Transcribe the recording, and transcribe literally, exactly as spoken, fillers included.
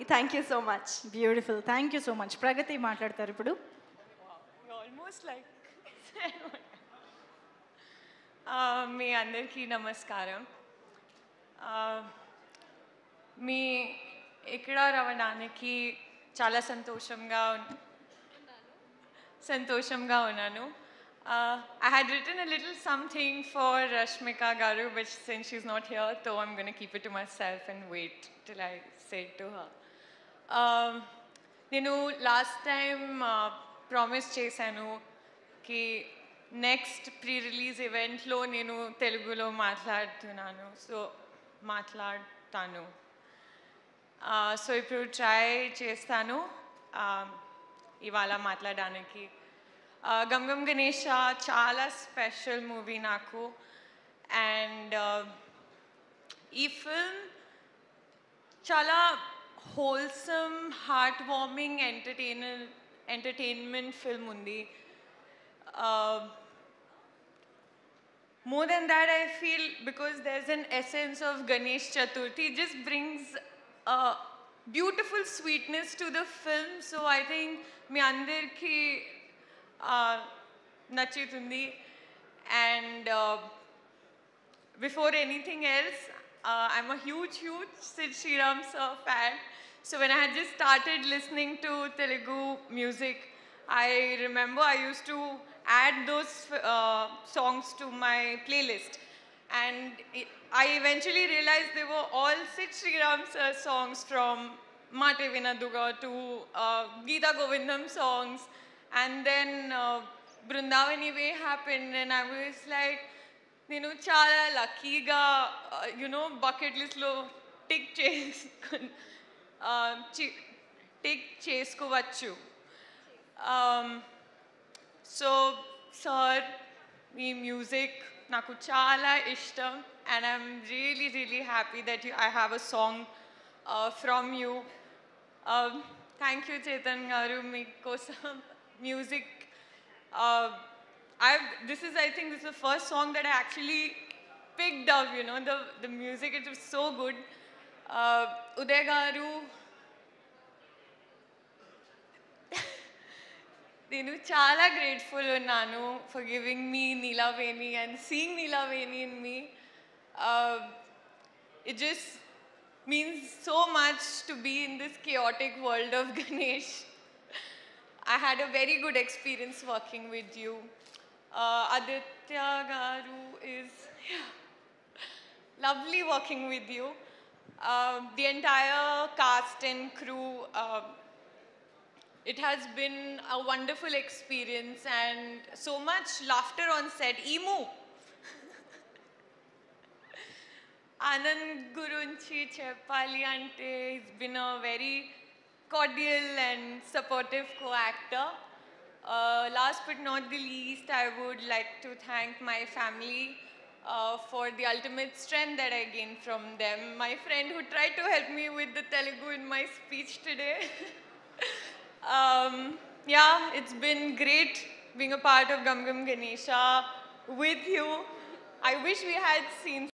Thank you so much. Beautiful, thank you so much. Pragati మాట్లాడతారు ఇప్పుడు. Almost like మీ అందరికీ నమస్కారం. మీ ఇక్కడ రావడానికి చాలా సంతోషంగా సంతోషంగా ఉన్నాను. Uh, I had written a little something for Rashmika Garu, but since she's not here, so I'm going to keep it to myself and wait till I say it to her. Um, నేను last time promise చేశాను కి next pre release ఈవెంట్లో నేను తెలుగులో మాట్లాడుతున్నాను, so మాట్లాడతాను. So ఇప్పుడు try చేస్తాను ఇవాళ మాట్లాడడానికి. గమ్ గమ్ గణేష చాలా స్పెషల్ మూవీ నాకు. అండ్ ఈ ఫిల్మ్ చాలా wholesome, heart warming, entertainer entertainment film ఉంది. More than that, I feel because there's an essence of Ganesh Chaturthi, it just brings a beautiful sweetness to the film. So I think మీ అందరికీ నచ్చుతుంది. And uh, before anything else, uh, I'm a huge, huge Sid Sriram sir fan. So when I had just started listening to Telugu music, I remember I used to add those uh, songs to my playlist. And it, I eventually realized they were all Sid Sriram sir songs, from Mate Vinaduga to uh, Geeta Govindam songs. And then uh, Brindavani Way happened, and I was like, నేను చాలా లక్కీగా you know bucket లిస్ట్లో tick చేసుకు tick చేసుకోవచ్చు. So sir, మీ music నాకు చాలా ఇష్టం, and I'm really really happy that you I have a song from you. Thank you Chetan garu, మీకోసం music. Uh, I've, this is, I think, this is the first song that I actually picked up, you know, the, the music, it was so good. Uh, Uday Garu, నేను చాలా grateful ఉన్నాను for giving me Neela Veni and seeing Neela Veni in me. Uh, it just means so much to be in this chaotic world of Ganesh. I had a very good experience working with you. Uh, Aditya Garu is yeah, lovely working with you. Uh, the entire cast and crew, uh, it has been a wonderful experience, and so much laughter on set. Emu. Anand Gurunchi Cheppali ante, he's been a very cordial and supportive co-actor. Uh, last but not the least, I would like to thank my family uh, for the ultimate strength that I gained from them. My friend who tried to help me with the Telugu in my speech today. um, yeah, it's been great being a part of Gum Gum Ganesha with you. I wish we had seen